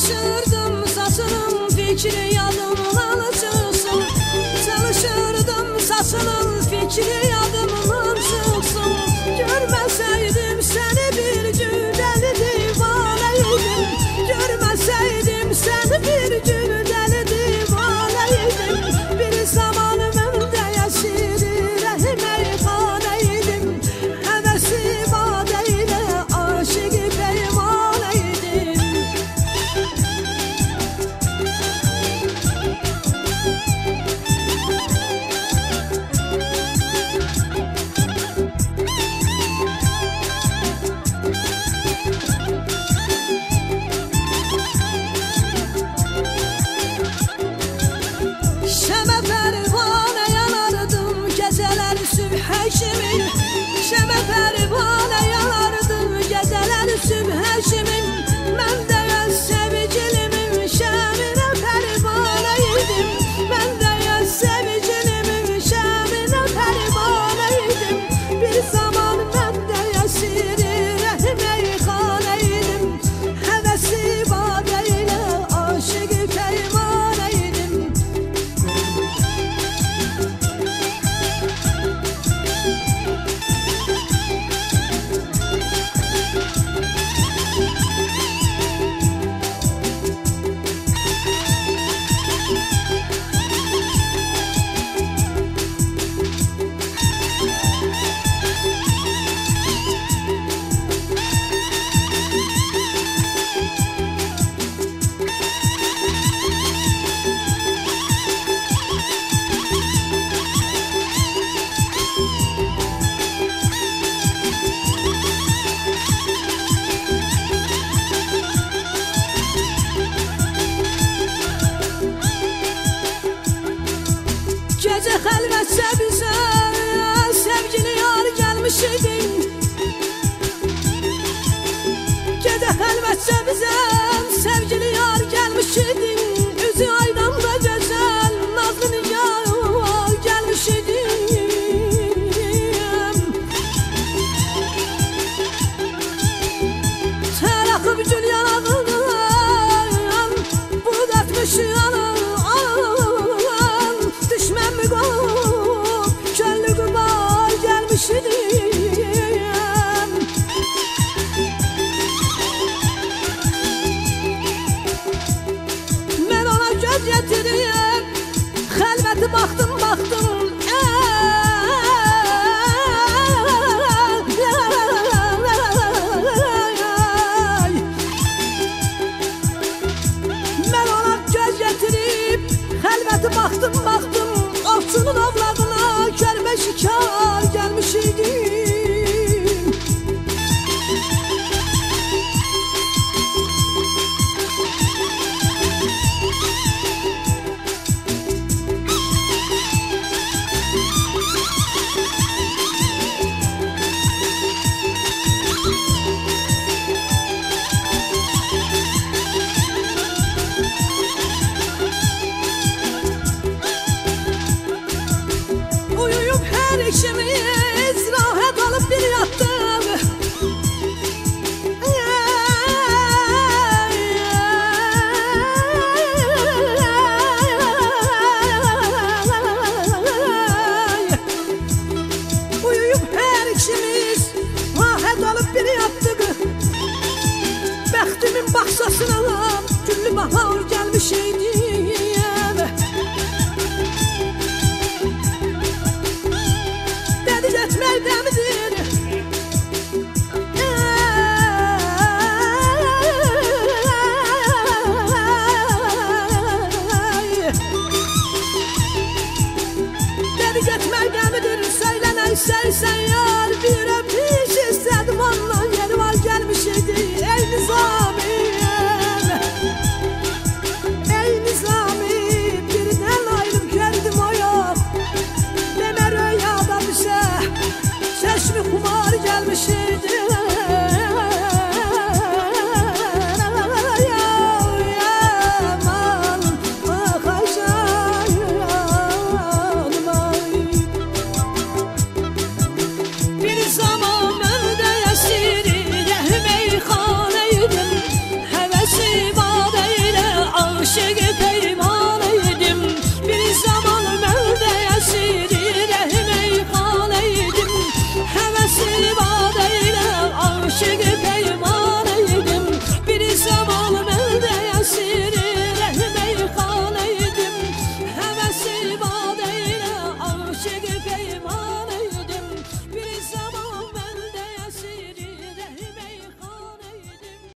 çalışırdım saçının fikri yadımdan çıksın. Çalışırdım saçının fikri yadımdan çıksın. Görmeseydim seni bir gün deli divaneydim. Görmeseydim seni bir gün deli divaneydim. Bir zaman məndə yaşayır meyxaneydim. Həvəsi badə ilə aşıqı peymaneydim. Şəmə pərvanə yanardım gecələr sübhə kimi. Şəmə pərvanə yanardım gecələr sübhə kimi. Mən də öz sevgilimin şəminə pərvanə idim. Mən də öz sevgilimin şəminə pərvanə idim. Bir zaman mən də yaşayır meyxanə idim. Həvəsi badə ilə aşıqı peymanə idim. Gece xəlvətcə bizə sevgili yar gəlmiş idin. Gece xəlvətcə bizə sevgili yar gəlmiş idin. Üzü aydanda gözəl nazlı nigar gəlmiş idin. Tər axıb gül yanağından bulud atmış yanağından. Düşmən mi qop, könlü qıbar gəlmiş idim. Mən ona göz yetirib, xəlvəti baxdım, baxdım. Mən ona göz yetirib, xəlvəti baxdım, baxdım. Ovçunun ovlağına körpə şikar gəlmiş idim. Uyuyup her ikimiz rahat alıp bir yattık. Uyuyup her ikimiz rahat alıp bir yattık. Bəxtimin baxsasına güllü bahar gəlmiş idi.